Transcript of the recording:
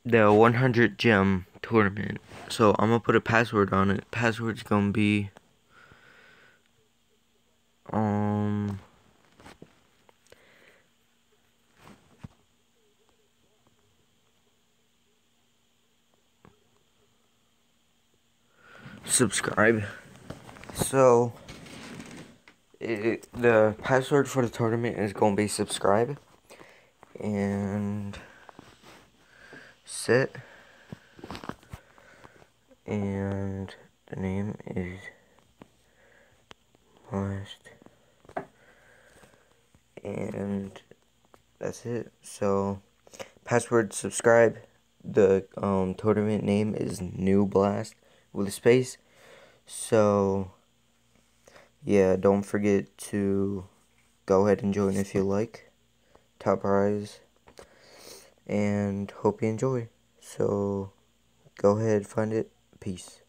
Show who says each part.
Speaker 1: the 100 gem tournament. So I'm gonna put a password on it. Password's gonna be um subscribe. So the password for the tournament is gonna be subscribe and set, and the name is last, and that's it. So password subscribe. The tournament name is New Blast with a space. So yeah, don't forget to go ahead and join if you like. Top prize, and hope you enjoy. So go ahead, find it. Peace.